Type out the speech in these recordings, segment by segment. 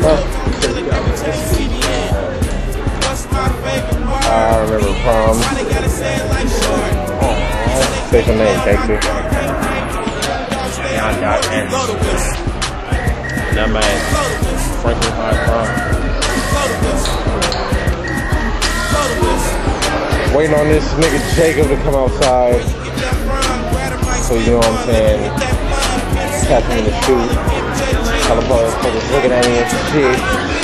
I remember prom. Say your name, Tracy. That man, Franklin High Prom. Waiting on this nigga Jacob to come outside. So you know what I'm saying? Catch him in the shoot. All the motherfuckers looking at me and shit.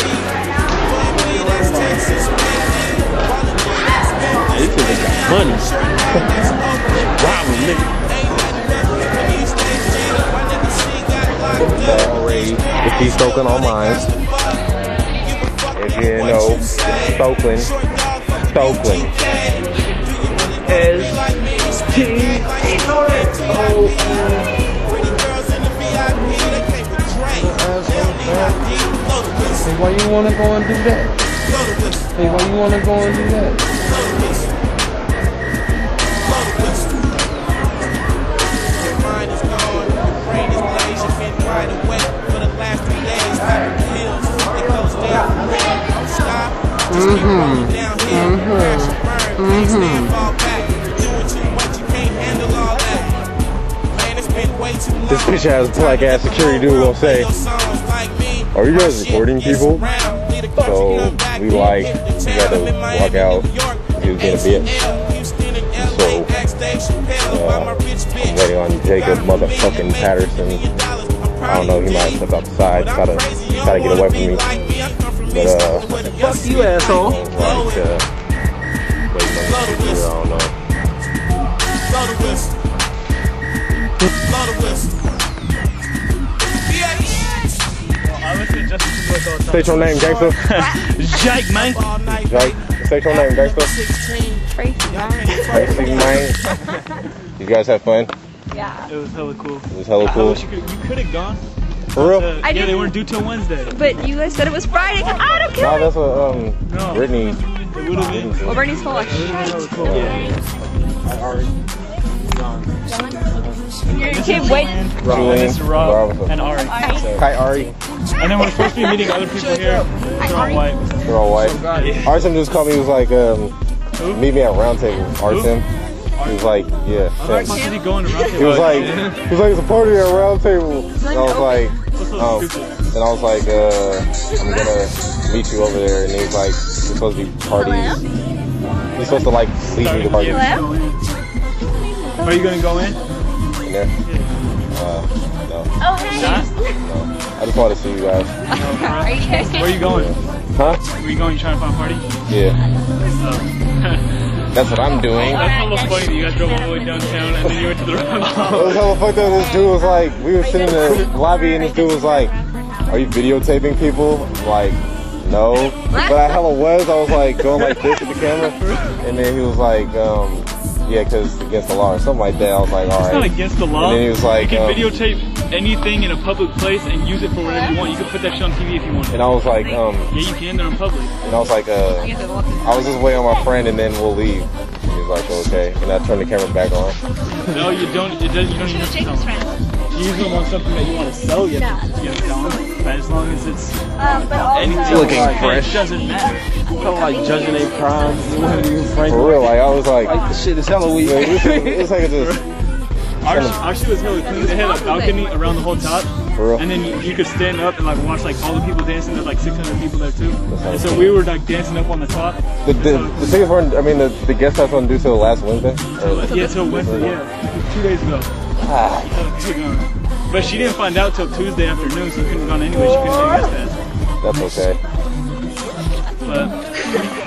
These niggas got money. Robbing niggas. Already, if he's stoking on mine. If you know, Stokeland. Hey, why you wanna go and do that? Hey, why you wanna go and do that? This bitch ass black ass security dude gonna say, "Are you guys recording people?" So we like, we had to walk out. He was getting a bitch. So I'm waiting on Jacob motherfucking Patterson. I don't know, he might have stepped outside, try to get away from me. But Fuck you, asshole. like, waiting on the studio, I don't know. Say your name, gangster. Jake, man. Jake. Say your name, gangster. Tracy, man. You guys have fun? Yeah. It was hella cool. It was hella cool. You could have gone. For real? Yeah, they weren't due till Wednesday. But you guys said it was Friday. I don't care. No, that's what Brittany. It would have been. Well, Bernie's full of shit. Yeah. I already gone. You can't wait. Julian, Rob, and Ari. Hi, Ari. And then we're supposed to be meeting other people here. They're all white. They're all white. Artem just called me. He was like, meet me at round table. Artem. He was like, yeah. Why is he going to round table? He was like, it's a party at round table. And I was like, and I was like, I'm gonna meet you over there. And he was like, you're supposed to be parties. He's supposed to like lead me to parties. Are you gonna go in? In there? No. Oh, hey. No. I just want to see you guys. Are you kidding? Where are you going? Huh? Where you going? You trying to find a party? Yeah. That's what I'm doing. That's hella funny that you guys drove all the way downtown and then you went to the round It was hella fucked up. This dude was like, we were sitting in the lobby and this dude was like, are you videotaping people? I'm like, no. But I hella was. I was like going like this with the camera. And then he was like, yeah, because it's against the law or something like that. I was like, all right. It's not against the law. And then he was like, you can videotape anything in a public place and use it for whatever you want. You can put that shit on TV if you want. And I was like, yeah, you can. They're in public. And I was like, I was just waiting on my friend and then we'll leave. And he was like, okay. And I turned the camera back on. No, you don't. You don't even have to tell them. You usually want something that you want to sell. You have to tell them. But as long as it's anything looking fresh. It doesn't matter. Kind of like judging a prom. For real, like I was like this shit is hella weird. It's like just. Our shit was hella clean. They had a balcony around the whole top. For real? And then you could stand up and like watch like all the people dancing. There's like 600 people there too. And so we were like dancing up on the top. The tickets weren't. I mean, the guest pass wasn't due till last Wednesday. Yeah, till Wednesday. Yeah, 2 days ago. But she didn't find out till Tuesday afternoon, so we couldn't have gone anyway. She couldn't get a guest pass. That's okay. But